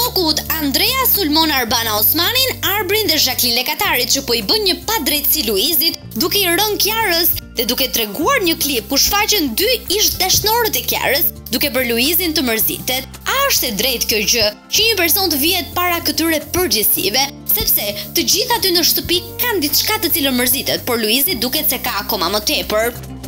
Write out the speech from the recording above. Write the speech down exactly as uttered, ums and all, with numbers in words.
shokut Andrea sulmon Arbana Osmanin, Arbrin dhe Jacqueline Lekatarit që po i bën një padrejtësi Luizit, duke i rënë Kiarës dhe duke treguar një klip ku shfaqen dy ish dashnorët e Kiarës, duke bërë Luizin të mërzitet. A është e drejtë kjo gjë që një person të vihet para këtyre përgjegjësive, sepse të gjithë aty në shtëpi kanë diçka të cilën mërzitet, por Luizi duket se ka akoma më tepër.